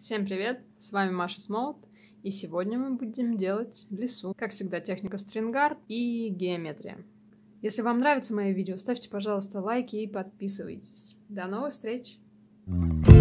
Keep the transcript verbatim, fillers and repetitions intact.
Всем привет, с вами Маша Смолт, и сегодня мы будем делать в лесу, как всегда, техника стрингард и геометрия. Если вам нравятся мои видео, ставьте, пожалуйста, лайки и подписывайтесь. До новых встреч!